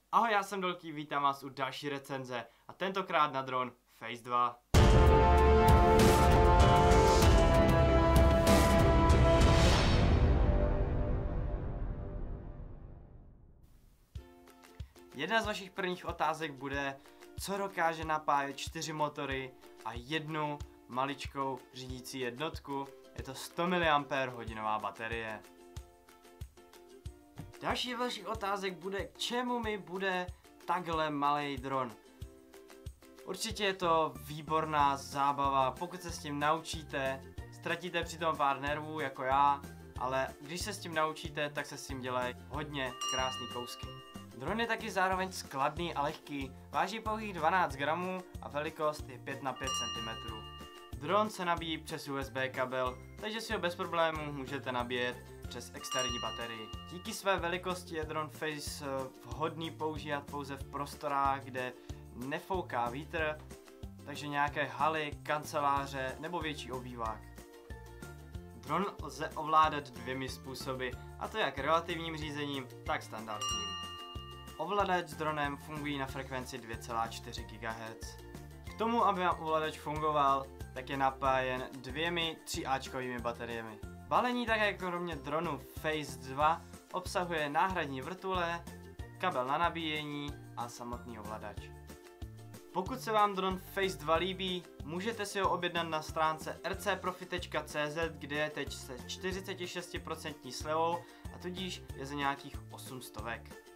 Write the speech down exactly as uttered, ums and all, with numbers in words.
Ahoj, já jsem Dolký, vítám vás u další recenze a tentokrát na dron Phase dva. Jedna z vašich prvních otázek bude, co dokáže napájet čtyři motory a jednu maličkou řídící jednotku. Je to sto miliampérů hodinová baterie. Další z vašich otázek bude, k čemu mi bude takhle malý dron. Určitě je to výborná zábava, pokud se s tím naučíte, ztratíte přitom pár nervů jako já, ale když se s tím naučíte, tak se s tím dělají hodně krásný kousky. Dron je taky zároveň skladný a lehký, váží pouhých dvanáct gramů a velikost je pět na pět centimetrů. Dron se nabíjí přes U S B kabel, takže si ho bez problémů můžete nabíjet přes externí baterii. Díky své velikosti je dron Phase vhodný používat pouze v prostorách, kde nefouká vítr, takže nějaké haly, kanceláře nebo větší obývák. Dron lze ovládat dvěmi způsoby, a to jak relativním řízením, tak standardním. Ovladač s dronem fungují na frekvenci dvě celá čtyři gigahertz. K tomu, aby vám ovladač fungoval, tak je napájen dvěmi tříáčkovými bateriemi. Balení také kromě dronu Phase dva obsahuje náhradní vrtule, kabel na nabíjení a samotný ovladač. Pokud se vám dron Phase dva líbí, můžete si ho objednat na stránce r c profi tečka c z, kde je teď se čtyřicet šest procent slevou a tudíž je za nějakých osm stovek.